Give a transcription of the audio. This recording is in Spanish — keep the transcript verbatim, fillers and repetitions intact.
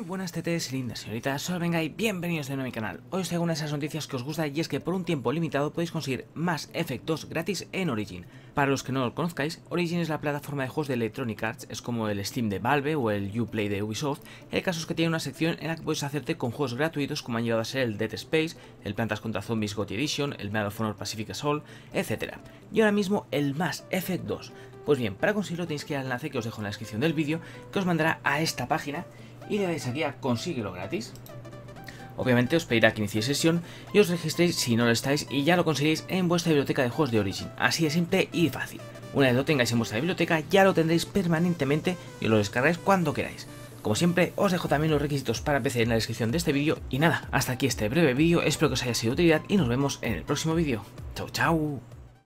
buenas tetes, lindas señoritas, soy Venga y bienvenidos de nuevo a mi canal. Hoy os traigo una de esas noticias que os gusta y es que por un tiempo limitado podéis conseguir más efectos gratis en Origin. Para los que no lo conozcáis, Origin es la plataforma de juegos de Electronic Arts, es como el Steam de Valve o el Uplay de Ubisoft. El caso es que tiene una sección en la que puedes hacerte con juegos gratuitos como han llegado a ser el Dead Space, el Plantas contra Zombies G O T Y Edition, el Medal of Honor Pacific Assault, etcétera. Y ahora mismo el Mass Effect dos. Pues bien, para conseguirlo tenéis que ir al enlace que os dejo en la descripción del vídeo, que os mandará a esta página y le dais aquí a consíguelo gratis. Obviamente os pedirá que iniciéis sesión y os registréis si no lo estáis y ya lo conseguiréis en vuestra biblioteca de juegos de Origin. Así de simple y fácil. Una vez lo tengáis en vuestra biblioteca ya lo tendréis permanentemente y lo descargáis cuando queráis. Como siempre os dejo también los requisitos para P C en la descripción de este vídeo y nada, hasta aquí este breve vídeo, espero que os haya sido de utilidad y nos vemos en el próximo vídeo. Chao chao.